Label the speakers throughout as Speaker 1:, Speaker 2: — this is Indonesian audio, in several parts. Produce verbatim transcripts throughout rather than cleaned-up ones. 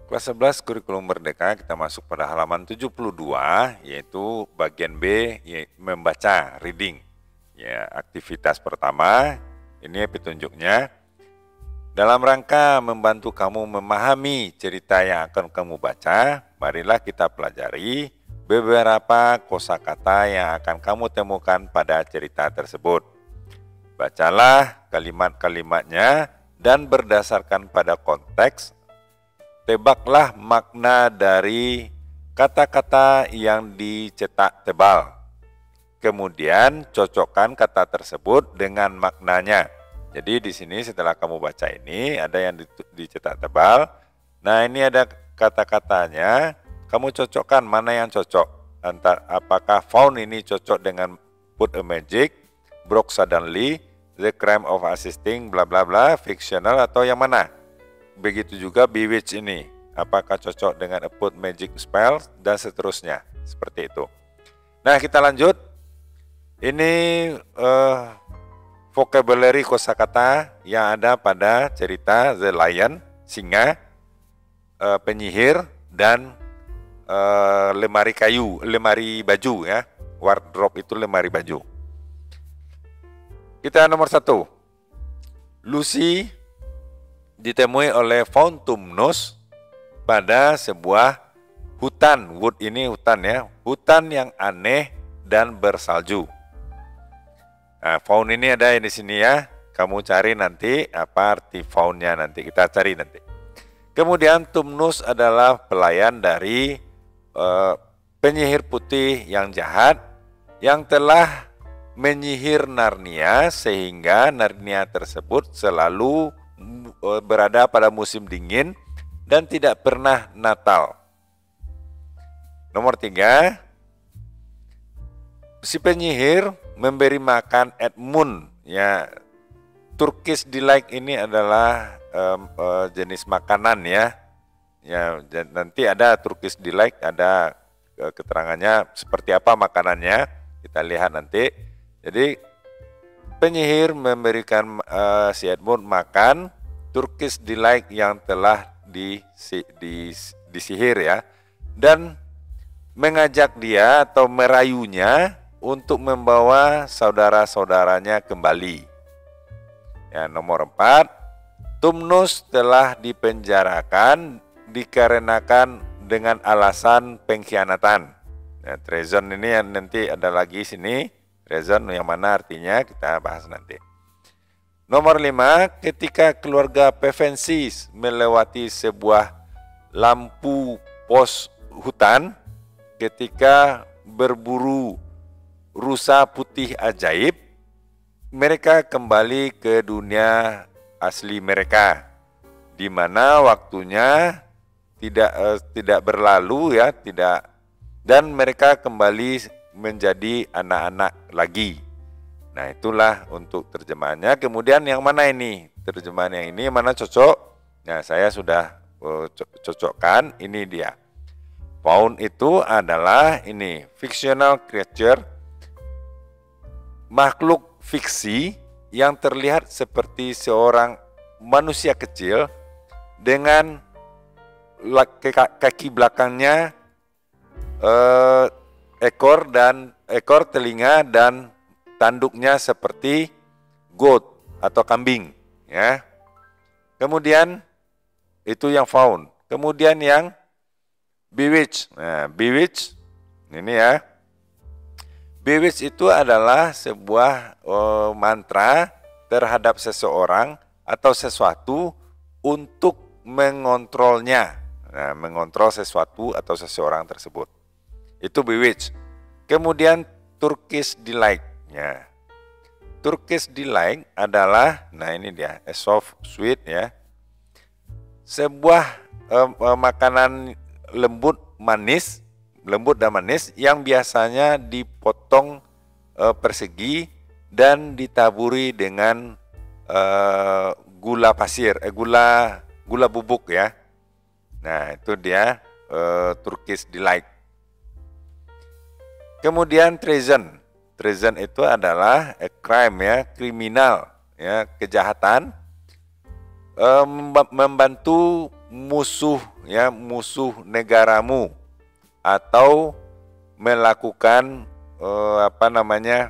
Speaker 1: Kelas sebelas Kurikulum Merdeka, kita masuk pada halaman tujuh puluh dua, yaitu bagian B, yaitu membaca, reading. Ya, aktivitas pertama, ini petunjuknya. Dalam rangka membantu kamu memahami cerita yang akan kamu baca, marilah kita pelajari beberapa kosakata yang akan kamu temukan pada cerita tersebut. Bacalah kalimat-kalimatnya dan berdasarkan pada konteks, tebaklah makna dari kata-kata yang dicetak tebal. Kemudian cocokkan kata tersebut dengan maknanya. Jadi di sini setelah kamu baca ini ada yang dicetak tebal. Nah, ini ada kata-katanya. Kamu cocokkan mana yang cocok. Antar apakah found ini cocok dengan put a magic, broke suddenly, the crime of assisting, bla bla bla, fictional, atau yang mana? Begitu juga bewitch ini, apakah cocok dengan a put magic spell, dan seterusnya. Seperti itu. Nah, kita lanjut. Ini uh, vocabulary kosakata yang ada pada cerita The Lion, singa, uh, penyihir, dan uh, lemari kayu, lemari baju ya. Wardrobe itu lemari baju. Kita nomor satu. Lucy ditemui oleh Fontumnus pada sebuah hutan. Wood ini hutan ya, hutan yang aneh dan bersalju. Nah, faun ini ada di sini ya. Kamu cari nanti apa arti faunnya, nanti kita cari nanti. Kemudian Tumnus adalah pelayan dari uh, penyihir putih yang jahat yang telah menyihir Narnia sehingga Narnia tersebut selalu uh, berada pada musim dingin dan tidak pernah Natal. Nomor tiga, si penyihir memberi makan Edmund ya. Turkish delight ini adalah um, uh, jenis makanan ya. Ya, nanti ada Turkish delight, ada uh, keterangannya seperti apa makanannya, kita lihat nanti. Jadi penyihir memberikan uh, si Edmund makan Turkish delight yang telah di, di, disihir ya, dan mengajak dia atau merayunya untuk membawa saudara-saudaranya kembali. Ya, nomor empat, Tumnus telah dipenjarakan dikarenakan dengan alasan pengkhianatan. Ya, treason ini yang nanti ada lagi sini, treason yang mana artinya kita bahas nanti. Nomor lima, ketika keluarga Pevensis melewati sebuah lampu pos hutan ketika berburu rusa putih ajaib, mereka kembali ke dunia asli mereka, di mana waktunya tidak eh, tidak berlalu ya, tidak, dan mereka kembali menjadi anak-anak lagi. Nah, itulah untuk terjemahannya. Kemudian yang mana ini? Terjemahan yang ini mana cocok? Nah, saya sudah uh, cocokkan, ini dia. Faun itu adalah ini, fictional creature, makhluk fiksi yang terlihat seperti seorang manusia kecil dengan kaki belakangnya, eh, ekor dan ekor, telinga, dan tanduknya seperti goat atau kambing ya. Kemudian itu yang faun. Kemudian yang bewitch. Nah, bewitch ini ya. Bewitch itu adalah sebuah oh, mantra terhadap seseorang atau sesuatu untuk mengontrolnya. Nah, mengontrol sesuatu atau seseorang tersebut. Itu bewitch. Kemudian Turkish delight. Ya. Turkish delight adalah, nah ini dia, a soft sweet ya. Sebuah eh, eh, makanan lembut manis, lembut dan manis yang biasanya dipotong e, persegi dan ditaburi dengan e, gula pasir, eh, gula gula bubuk ya. Nah, itu dia e, Turkish delight. Kemudian treason. Treason itu adalah a crime ya, kriminal ya, kejahatan eh, membantu musuh ya musuh negaramu atau melakukan eh, apa namanya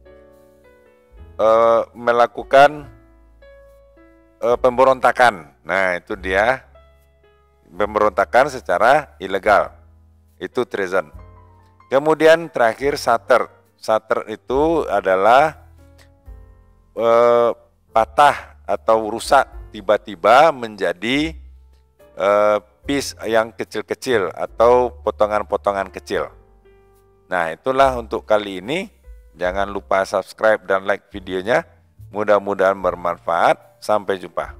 Speaker 1: eh, melakukan eh, pemberontakan. Nah, itu dia pemberontakan secara ilegal. Itu treason. Kemudian terakhir sater. Sater itu adalah eh, patah atau rusak tiba-tiba menjadi eh, piece yang kecil-kecil atau potongan-potongan kecil. Nah, itulah untuk kali ini. Jangan lupa subscribe dan like videonya. Mudah-mudahan bermanfaat. Sampai jumpa.